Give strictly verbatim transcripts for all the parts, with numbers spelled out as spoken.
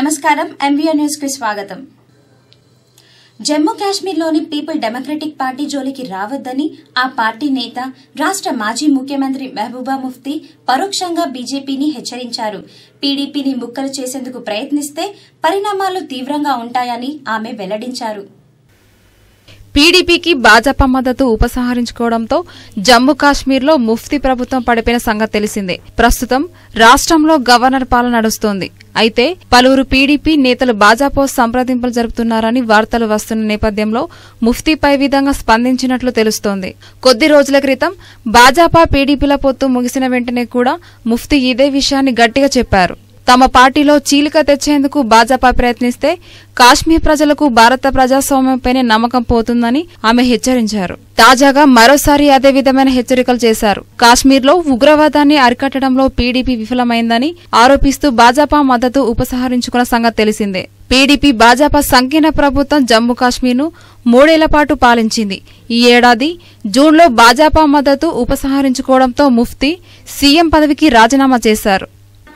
నమస్కారం MVR news కి స్వాగతం. జమ్మూ కాశ్మీర్లోని పీపుల్ డెమోక్రటిక్ పార్టీ జోలికి రావద్దని ఆ పార్టీ నేత రాష్ట్ర మాజీ ముఖ్యమంత్రి మెహబూబా ముఫ్తీ పరోక్షంగా బీజేపీని హెచ్చరించారు. పీడీపీని ముక్కలు చేసేందుకు ప్రయత్నిస్తే పరిణామాలు తీవ్రంగా ఉంటాయని ఆమె వెల్లడించారు. పీడీపీకి భాజపా మద్దతు ఉపసంహరించుకోవడంతో జమ్మూ కాశ్మీర్లో ముఫ్తీ ప్రభుత్వం పడిపోయిన సంగతి తెలిసిందే. ప్రస్తుతం రాష్ట్రంలో గవర్నర్ పాలన నడుస్తోంది. అయితే పలువురు పీడీపీ నేతలు భాజపాతో సంప్రదింపులు జరుపుతున్నారని వార్తలు వస్తున్న నేపథ్యంలో ముఫ్తీపై విధంగా స్పందించినట్లు తెలుస్తోంది. కొద్ది రోజుల క్రితం భాజపా పీడీపీల పొత్తు ముగిసిన వెంటనే కూడా ముఫ్తీ ఇదే విషయాన్ని గట్టిగా చెప్పారు. తమ పార్టీలో చీలిక తెచ్చేందుకు భాజపా ప్రయత్నిస్తే కాశ్మీర్ ప్రజలకు భారత ప్రజాస్వామ్యంపైనే నమ్మకం పోతుందని ఆమె హెచ్చరించారు. తాజాగా మరోసారి అదే విధమైన హెచ్చరికలు చేశారు. కాశ్మీర్లో ఉగ్రవాదాన్ని అరికట్టడంలో పీడీపీ విఫలమైందని ఆరోపిస్తూ భాజపా మద్దతు ఉపసంహరించుకున్న సంగతి తెలిసిందే. పీడీపీ భాజపా సంకీర్ణ ప్రభుత్వం జమ్మూ కాశ్మీర్ను మూడేళ్ల పాటు పాలించింది. ఈ ఏడాది జూన్లో భాజపా మద్దతు ఉపసంహరించుకోవడంతో ముఫ్తీ సీఎం పదవికి రాజీనామా చేశారు.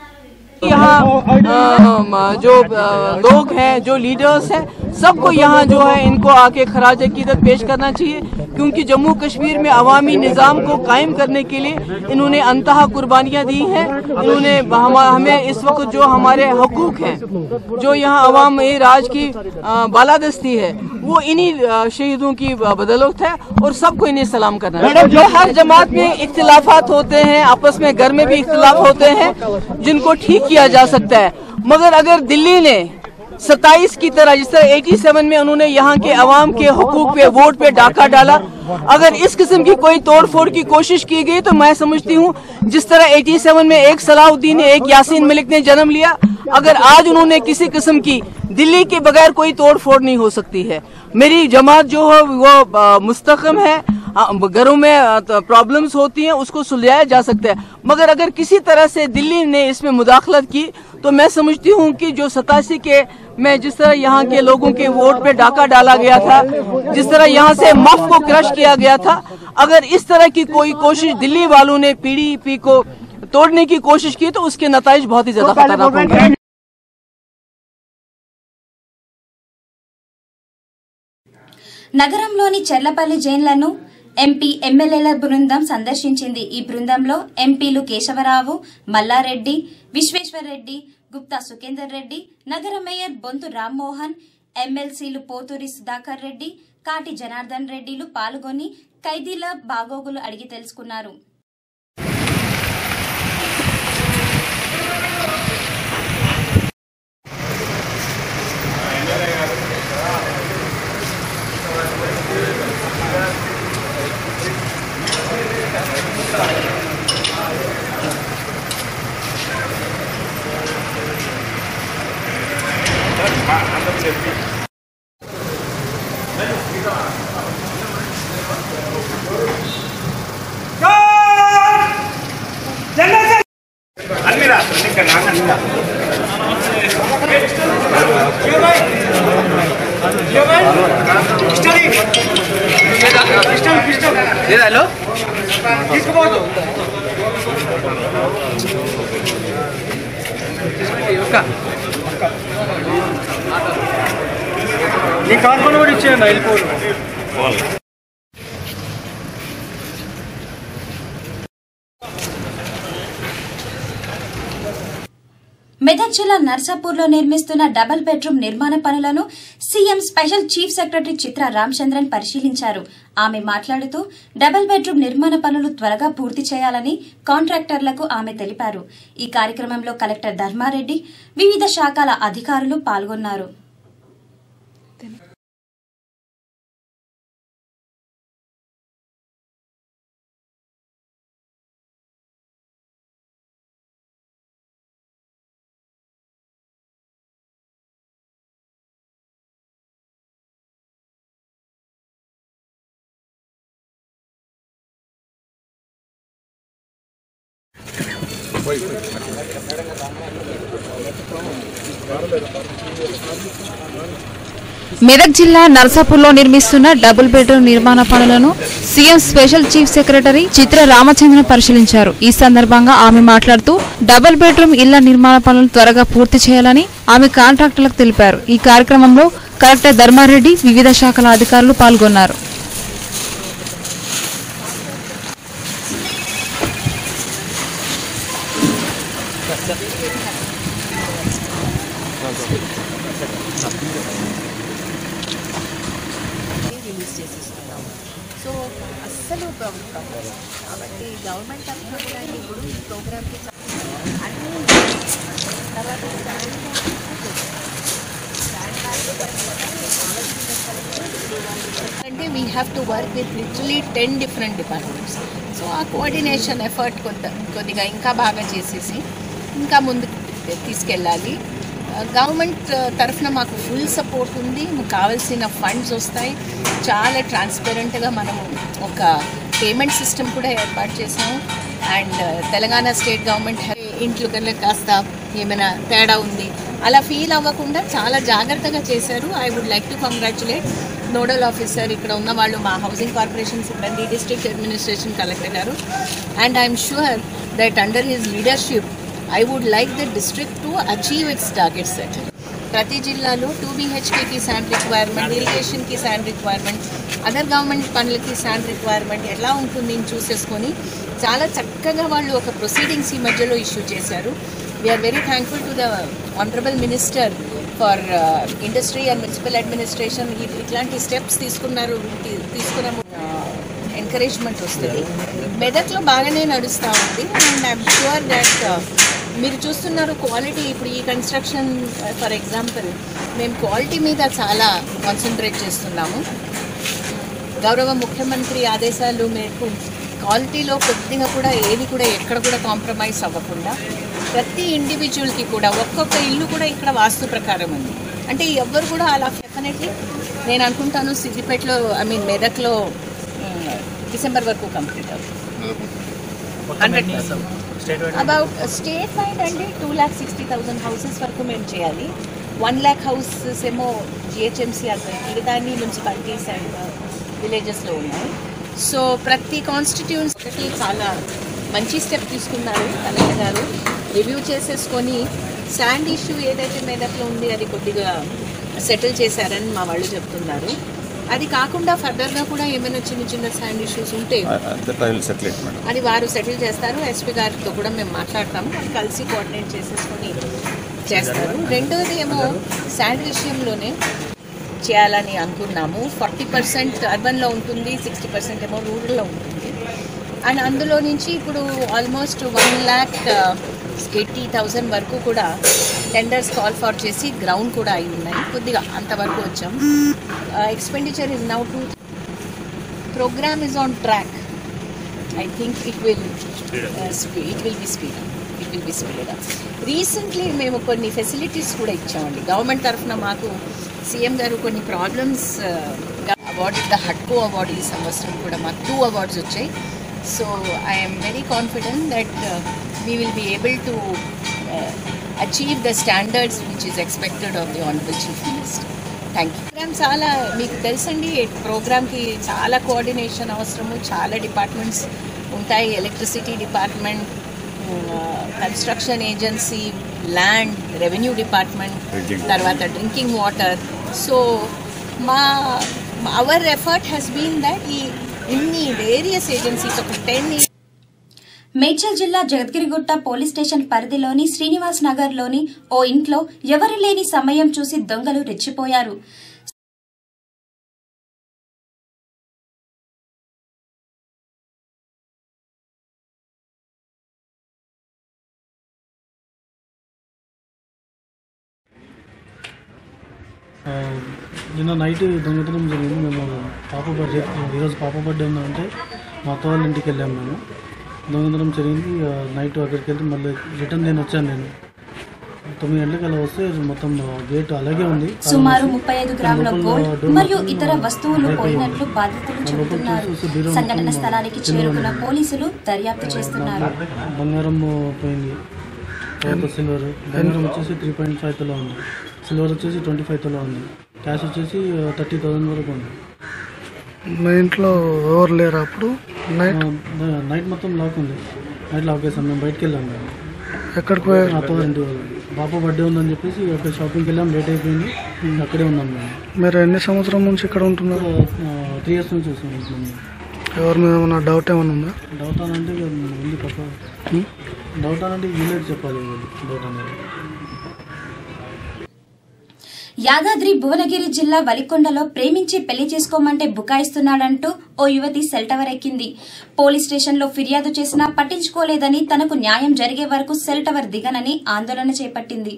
यहाँ जो लोग हैं, जो लीडर्स हैं, सबको यहाँ जो है इनको आके खराज अकीदत पेश करना चाहिए, क्योंकि जम्मू कश्मीर में अवामी निज़ाम को कायम करने के लिए इन्होंने अंतहा कुर्बानियाँ दी हैं. इन्होंने हमें इस वक्त जो हमारे हकूक हैं, जो यहाँ अवाम राज की बालादस्ती है, वो इन्हीं शहीदों की बदौलत है और सबको इन्हें सलाम करना है. जो हर जमात में इख्तिलाफात होते हैं, आपस में घर में भी इख्तिलाफ होते हैं, जिनको ठीक किया जा सकता है. मगर अगर दिल्ली ने सत्ताईस की तरह जिस तरह सत्तासी में उन्होंने यहाँ के अवाम के हुकूक पे वोट पे डाका डाला, अगर इस किस्म की कोई तोड़ फोड़ की कोशिश की गई तो मैं समझती हूँ जिस तरह सत्तासी में एक सलाहुद्दीन ने, एक यासीन मलिक ने जन्म लिया, अगर आज उन्होंने किसी किस्म की दिल्ली के बगैर कोई तोड़ फोड़ नहीं हो सकती है. मेरी जमात जो है वो मुस्तकम है. घरों में प्रॉब्लम्स होती हैं, उसको सुलझाया जा सकता है. मगर अगर किसी तरह से दिल्ली ने इसमें मुदाखलत की तो मैं समझती हूँ कि जो सतासी के में जिस तरह यहाँ के लोगों के वोट पे डाका डाला गया था, जिस तरह यहाँ से मफ को क्रश किया गया था, अगर इस तरह की कोई कोशिश दिल्ली वालों ने पीडीपी को तोड़ने की कोशिश की तो उसके नताइज बहुत ही ज्यादा खतरनाक होंगे. నగరంలోని చెర్లపల్లి జైళ్లను ఎంపీ ఎమ్మెల్యేల బృందం సందర్శించింది. ఈ బృందంలో ఎంపీలు కేశవరావు, మల్లారెడ్డి, విశ్వేశ్వర్రెడ్డి, గుప్తా సుఖేందర్ రెడ్డి, నగర మేయర్ బొంతు రామ్మోహన్, ఎమ్మెల్సీలు పోతూరి సుధాకర్ రెడ్డి, కాటి జనార్దన్ రెడ్డిలు పాల్గొని ఖైదీల బాగోగులు అడిగి తెలుసుకున్నారు. हेलो నీ కార్పొరేట్ కూడా ఇచ్చేయండి వెళ్ళిపోదు. మెదక్ జిల్లా నర్సాపూర్లో నిర్మిస్తున్న డబుల్ బెడ్రూమ్ నిర్మాణ పనులను CM special chief secretary Chitra Ramachandran పరిశీలించారు. ఆమె మాట్లాడుతూ డబుల్ బెడ్రూమ్ నిర్మాణ పనులు త్వరగా పూర్తి చేయాలని కాంట్రాక్టర్లకు ఆమె తెలిపారు. ఈ కార్యక్రమంలో కలెక్టర్ ధర్మారెడ్డి, వివిధ శాఖల అధికారులు పాల్గొన్నారు. మెదక్ జిల్లా నర్సాపూర్లో నిర్మిస్తున్న డబుల్ బెడ్రూమ్ నిర్మాణ పనులను CM special chief secretary Chitra Ramachandran పరిశీలించారు. ఈ సందర్భంగా ఆమె మాట్లాడుతూ డబుల్ బెడ్రూమ్ ఇళ్ల నిర్మాణ పనులను త్వరగా పూర్తి చేయాలని ఆమె కాంట్రాక్టర్లకు తెలిపారు. ఈ కార్యక్రమంలో కలెక్టర్ ధర్మారెడ్డి, వివిధ శాఖల అధికారులు పాల్గొన్నారు. సో అస్సలు ప్రభుత్వం కాబట్టి గవర్నమెంట్ తరఫున కూడా ఇప్పుడు ఈ ప్రోగ్రామ్కి అన్ని తర్వాత అంటే we have to work with literally ten different departments. So ఆ కోఆర్డినేషన్ ఎఫర్ట్ కొంత కొద్దిగా ఇంకా బాగా చేసేసి ఇంకా ముందుకు తీసుకెళ్ళాలి. గవర్నమెంట్ తరఫున మాకు ఫుల్ సపోర్ట్ ఉంది. మాకు కావాల్సిన ఫండ్స్ వస్తాయి. చాలా ట్రాన్స్పరెంట్గా మనము ఒక పేమెంట్ సిస్టమ్ కూడా ఏర్పాటు చేసాము. అండ్ తెలంగాణ స్టేట్ గవర్నమెంట్ ఇంట్లో కన్నా కాస్త ఏమైనా తేడా ఉంది అలా ఫీల్ అవ్వకుండా చాలా జాగ్రత్తగా చేశారు. I would like to congratulate nodal officer, ఇక్కడ ఉన్న వాళ్ళు మా హౌసింగ్ కార్పొరేషన్ సిబ్బంది, డిస్ట్రిక్ట్ అడ్మినిస్ట్రేషన్ కలెక్టర్ గారు. And I'm sure that under his leadership I would like the district to achieve its target set. ప్రతి జిల్లాలో టూ బీహెచ్కేకి శాండ్ రిక్వైర్మెంట్, ఇరిగేషన్కి శాండ్ రిక్వైర్మెంట్, అదర్ గవర్నమెంట్ పనులకి శాండ్ రిక్వైర్మెంట్ ఎలా ఉంటుంది చూసేసుకొని చాలా చక్కగా వాళ్ళు ఒక ప్రొసీడింగ్స్ ఈ మధ్యలో ఇష్యూ చేశారు. We're very thankful to the honourable minister for industry and municipal administration. ఇట్లాంటి స్టెప్స్ తీసుకున్నారు, తీసుకున్నాము. ఎంకరేజ్మెంట్ వస్తుంది. మెదక్లో బాగానే నడుస్తూ ఉంది. అండ్ ఐఎమ్ షూర్ దట్ మీరు చూస్తున్నారు క్వాలిటీ. ఇప్పుడు ఈ కన్స్ట్రక్షన్ ఫర్ ఎగ్జాంపుల్ మేము క్వాలిటీ మీద చాలా కాన్సన్ట్రేట్ చేస్తున్నాము. గౌరవ ముఖ్యమంత్రి ఆదేశాలు మేరకు క్వాలిటీలో కొద్దిగా కూడా ఏది కూడా ఎక్కడ కూడా కాంప్రమైజ్ అవ్వకుండా ప్రతి ఇండివిజువల్కి కూడా ఒక్కొక్క ఇల్లు కూడా ఇక్కడ వాస్తు ప్రకారం ఉంది. అంటే ఎవరు కూడా అలా డెఫినెట్లీ నేను అనుకుంటాను సిద్దిపేటలో ఐ మీన్ మెదక్లో డిసెంబర్ వరకు కంప్లీట్ అవుతుంది. Hundred percent about state wide అండి two lakh sixty thousand houses వరకు మేము చేయాలి. వన్ ల్యాక్ హౌసెస్ ఏమో జిహెచ్ఎంసీ అర్థం మిగతా అన్ని మున్సిపాలిటీస్ అండ్ విలేజెస్లో ఉన్నాయి. సో ప్రతి కాన్స్టిట్యూన్సీకి చాలా మంచి స్టెప్ తీసుకున్నారు కలెక్టర్ గారు. రివ్యూ చేసేసుకొని శాండ్ ఇష్యూ ఏదైతే మెదక్లో ఉంది అది కొద్దిగా సెటిల్ చేశారని మా వాళ్ళు చెప్తున్నారు. అది కాకుండా ఫర్దర్గా కూడా ఏమైనా చిన్న చిన్న శాండ్ ఇష్యూస్ ఉంటే అది వారు సెటిల్ చేస్తారు. ఎస్పీ గారితో కూడా మేము మాట్లాడతాము. అది కలిసి కోఆర్డినేట్ చేసేసుకొని చేస్తారు. రెండోది ఏమో శాండ్ విషయంలోనే చేయాలని అనుకున్నాము. ఫార్టీ పర్సెంట్ అర్బన్లో ఉంటుంది, సిక్స్టీ పర్సెంట్ ఏమో రూరల్లో ఉంటుంది. అండ్ అందులో నుంచి ఇప్పుడు almost one lakh eighty thousand వరకు కూడా టెండర్స్ కాల్ ఫార్ చేసి గ్రౌండ్ కూడా అయి ఉన్నాయి. కొద్దిగా అంతవరకు వచ్చాం. Expenditure is now to programme is on track. I think it will it will be speed it will be speed recently మేము కొన్ని ఫెసిలిటీస్ కూడా ఇచ్చామండి గవర్నమెంట్ తరఫున. మాకు సీఎం గారు కొన్ని ప్రాబ్లమ్స్ అవార్డు, ద హట్కో అవార్డు ఈ సంవత్సరం కూడా మాకు టూ అవార్డ్స్ వచ్చాయి. So I'm very confident that we will be able to uh, achieve the standards which is expected of the honorable chief minister. Thank you. Program చాలా మీకు తెలుసండి, ప్రోగ్రామ్కి చాలా కోఆర్డినేషన్ అవసరము. చాలా డిపార్ట్మెంట్స్ ఉంటాయి. Electricity department, construction agency, land, revenue department, తర్వాత drinking water. So మా our effort has been that ఈ ఇన్ని వేరియస్ ఏజెన్సీస్ ఒక టెన్ మేడ్చల్ జిల్లా జగద్గిరిగుట్ట పోలీస్ స్టేషన్ పరిధిలోని శ్రీనివాస్ నగర్ లోని ఓ ఇంట్లో ఎవరు లేని సమయం చూసి దొంగలు రెచ్చిపోయారు. నిన్న నైట్ దొంగతనం జరిగింది. మేము పాప బర్త్డే ఈరోజు పాప బర్త్డే ఉందంటే మా అత్త వాళ్ళ ఇంటికి వెళ్ళాము. మేము దొంగతనం జరిగింది. నైట్ అక్కడికి వెళ్తే మళ్ళీ రిటర్న్ నేను వచ్చాను. నేను తొమ్మిది గంటలకు అలా వస్తే మొత్తం గేట్ అలాగే ఉంది. సుమారు ముప్పై ఐదు గ్రాముల గోల్డ్ మరియు ఇతర వస్తువులు పోయినట్లు బాధితులు చెబుతున్నారు. సంఘటన స్థలానికి చేరుకున్న పోలీసులు దర్యాప్తు చేస్తున్నారు. బంగారం పోయింది. తర్వాత సిల్వర్ బంగారం వచ్చేసి త్రీ పాయింట్ ఫైవ్ తోలో ఉంది. సిల్వర్ వచ్చేసి ట్వంటీ ఫైవ్ తోలో ఉంది. క్యాష్ వచ్చేసి థర్టీ థౌసండ్ వరకు ఉంది. మా ఇంట్లో ఎవరు లేరు అప్పుడు? నైట్ నైట్ మొత్తం లాక్ ఉంది. నైట్ లాక్ చేసాం. మేము బయటకు వెళ్ళాము. ఎక్కడికి పోయారు? అత్తవారి ఇంటి వాళ్ళు బాప బర్త్డే ఉందని చెప్పేసి అక్కడ షాపింగ్కి వెళ్ళాం. లేట్ అయిపోయింది. అక్కడే ఉన్నాం మేము. మీరు ఎన్ని సంవత్సరం నుంచి ఇక్కడ ఉంటున్నారు? త్రీ ఇయర్స్ నుంచి వస్తున్నాం. ఎవరి మీద ఏమన్నా డౌట్ ఏమన్నా ఉందా? డౌట్ అనంటే ఉంది పక్క. డౌట్ అనంటే వీళ్ళకి చెప్పాలి. డౌట్ అనేది యాదాద్రి భువనగిరి జిల్లా వలికొండలో ప్రేమించి పెళ్లి చేసుకోమంటే బుకాయిస్తున్నాడంటూ ఓ యువతి సెల్ టవర్ ఎక్కింది. పోలీస్ స్టేషన్లో ఫిర్యాదు చేసినా పట్టించుకోలేదని, తనకు న్యాయం జరిగే వరకు సెల్ టవర్ దిగనని ఆందోళన చేపట్టింది.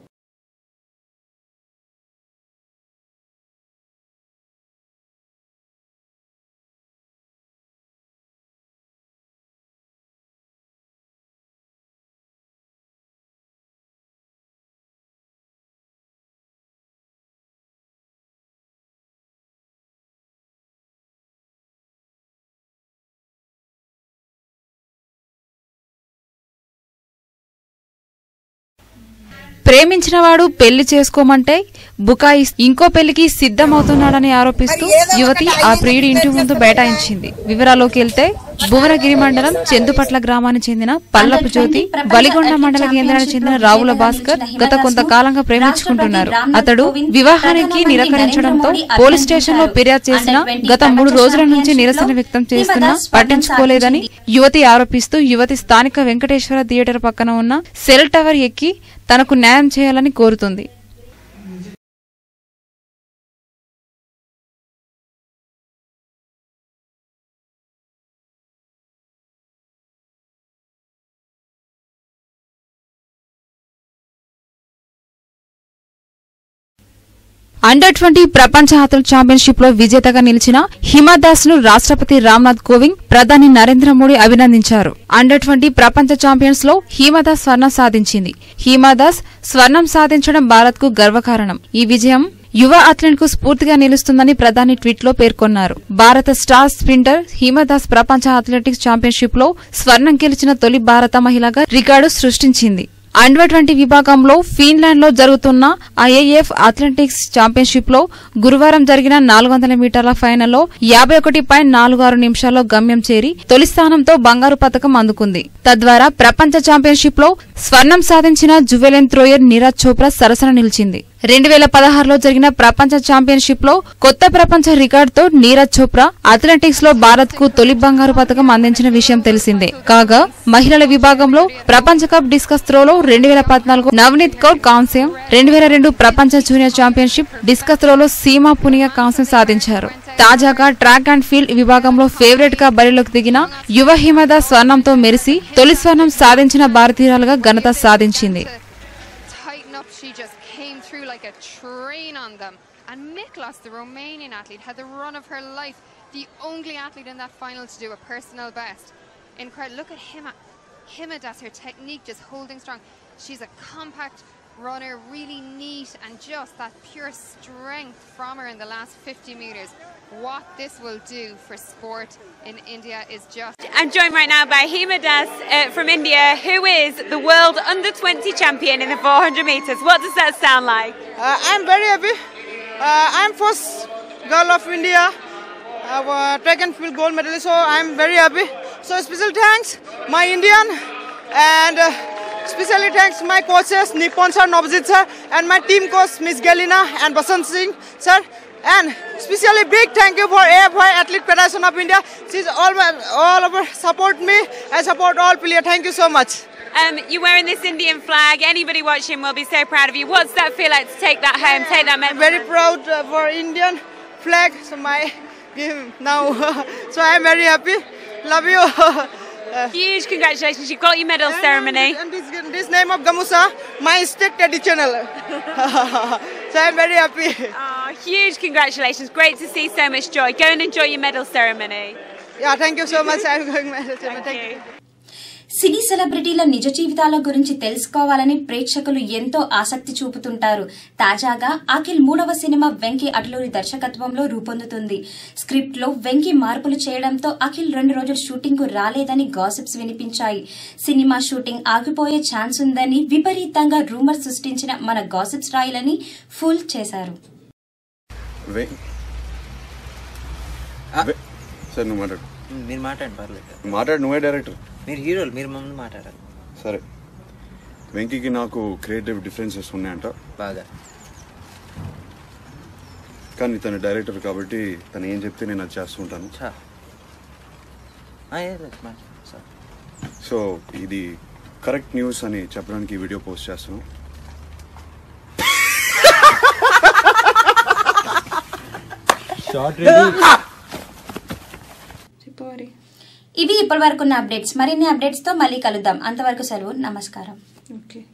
ప్రేమించినవాడు పెళ్లి చేసుకోమంటే బుకాయి ఇంకో పెళ్లికి సిద్ధమవుతున్నాడని ఆరోపిస్తూ యువతి ఆ ప్రియుడి ఇంటి ముందు బైఠాయించింది. వివరాల్లోకి వెళ్తే భువనగిరి మండలం చెందుపట్ల గ్రామానికి చెందిన పల్లపు జ్యోతి, వలిగొండ మండల కేంద్రానికి చెందిన రావుల భాస్కర్ గత కొంతకాలంగా ప్రేమించుకుంటున్నారు. అతడు వివాహానికి నిరాకరించడంతో పోలీస్ స్టేషన్ లో ఫిర్యాదు చేసినా గత మూడు రోజుల నుంచి నిరసన వ్యక్తం చేస్తున్నా పట్టించుకోలేదని యువతి ఆరోపిస్తూ యువతి స్థానిక వెంకటేశ్వర థియేటర్ పక్కన ఉన్న సెల్ టవర్ ఎక్కి తనకు న్యాయం చేయాలని కోరుతుంది. అండర్ ట్వంటీ ప్రపంచ అథ్లెట్ ఛాంపియన్షిప్ లో విజేతగా నిలిచిన హిమాదాస్ ను రాష్ట్రపతి రామ్నాథ్ కోవింద్, ప్రధాని నరేంద్ర మోడీ అభినందించారు. అండర్ ట్వంటీ ప్రపంచ ఛాంపియన్స్ లో హిమాదాస్ స్వర్ణం సాధించింది. హిమాదాస్ స్వర్ణం సాధించడం భారత్ కు గర్వకారణం. ఈ విజయం యువ అథ్లెట్ కు స్ఫూర్తిగా నిలుస్తుందని ప్రధాని ట్వీట్ లో పేర్కొన్నారు. భారత స్టార్ స్ప్రింటర్ హిమాదాస్ ప్రపంచ అథ్లెటిక్స్ ఛాంపియన్షిప్ లో స్వర్ణం గెలిచిన తొలి భారత మహిళగా రికార్డు సృష్టించింది. అండర్ ట్వంటీ విభాగంలో ఫిన్లాండ్ లో జరుగుతున్న ఐఏఎఫ్ అథ్లెటిక్స్ ఛాంపియన్షిప్ లో గురువారం జరిగిన నాలుగు వందల మీటర్ల ఫైనల్లో యాభై ఒకటి పాయింట్ నాలుగు ఆరు నిమిషాల్లో గమ్యం చేరి తొలి స్థానంతో బంగారు పతకం అందుకుంది. తద్వారా ప్రపంచ ఛాంపియన్షిప్ లో స్వర్ణం సాధించిన జువెలిన్ థ్రోయర్ నీరజ్ చోప్రా సరసన నిలిచింది. రెండు వేల పదహారులో జరిగిన ప్రపంచ ఛాంపియన్షిప్ లో కొత్త ప్రపంచ రికార్డుతో నీరజ్ చోప్రా అథ్లెటిక్స్ లో భారత్ కు తొలి బంగారు పతకం అందించిన విషయం తెలిసిందే. కాగా మహిళల విభాగంలో ప్రపంచ కప్ డిస్కస్ త్రోలో రెండు వేల పద్నాలుగు నవనీత్ కౌర్ కాంస్యం, రెండు వేల రెండు ప్రపంచ జూనియర్ ఛాంపియన్షిప్ డిస్కస్ త్రోలో సీమా పునియా కాంస్యం సాధించారు. తాజాగా ట్రాక్ అండ్ ఫీల్డ్ విభాగంలో ఫేవరెట్ గా బరిలోకి దిగిన యువ హిమాదాస్ స్వర్ణంతో మెరిసి తొలి స్వర్ణం సాధించిన భారతీయురాలుగా ఘనత సాధించింది. She just came through like a train on them. And Miklos, the Romanian athlete, had the run of her life. The only athlete in that final to do a personal best. Incredible. Look at him. Himadas, her technique just holding strong. She's a compact runner, really neat, and just that pure strength from her in the last fifty meters. What this will do for sport in India is just... I'm joined right now by Himadas uh, from India, who is the world under twenty champion in the four hundred meters. What does that sound like? Uh, I'm very happy. Uh, I'm first girl of India, uh, track and field gold medalist, so I'm very happy. So special thanks my Indian and uh, especially thanks my coaches Nippon sir, Navjit sir, and my team coach Miss Galina and Basant Singh sir. And especially big thank you for A F I Athlete Federation of India. She's all all over support me and support all players. Thank you so much. Um, you're wearing this Indian flag. Anybody watching will be so proud of you. What's that feel like to take that home, take that medal? I'm very proud uh, for Indian flag. So my game now. So I'm very happy. Love you. Uh, Huge congratulations. You've got your medal and ceremony. And this, this name of Gamusa, my state traditional. So I'm very happy. Oh, huge congratulations. Great to see so much joy. Go and enjoy your medal ceremony. Yeah, thank you so much. I'm going to medal ceremony. Thank you. సినీ సెలబ్రిటీల నిజ జీవితాల గురించి తెలుసుకోవాలని ప్రేక్షకులు ఎంతో ఆసక్తి చూపుతుంటారు. తాజాగా అఖిల్ మూడవ cinema Venky Atluri దర్శకత్వంలో రూపొందుతుంది. స్క్రిప్ట్ లో వెంకీ మార్పులు చేయడంతో అఖిల్ రెండు రోజులు షూటింగ్ కు రాలేదని గాసిప్స్ వినిపించాయి. సినిమా షూటింగ్ ఆగిపోయే ఛాన్స్ ఉందని విపరీతంగా రూమర్ సృష్టించిన మన గాసిప్స్ రాయలని ఫూల్ చేశారు. సార్ నువ్వు మాట్లాడు. మీరు మాట్లాడండి పర్లేదు. మాట్లాడు, నువ్వే డైరెక్టర్. మీరు హీరోలు, మీరు మమ్మల్ని మాట్లాడాలి. సరే, వెంకీకి నాకు క్రియేటివ్ డిఫరెన్సెస్ ఉన్నాయంట బాగా. కానీ తను డైరెక్టర్ కాబట్టి తను ఏం చెప్తే నేను అది చేస్తుంటాను. సో ఇది కరెక్ట్ న్యూస్ అని చెప్పడానికి ఈ వీడియో పోస్ట్ చేస్తున్నాం. ఇవి ఇప్పటి వరకు ఉన్న అప్డేట్స్. మరిన్ని అప్డేట్స్ తో మళ్ళీ కలుద్దాం. అంతవరకు సెలవు, నమస్కారం. ఓకే.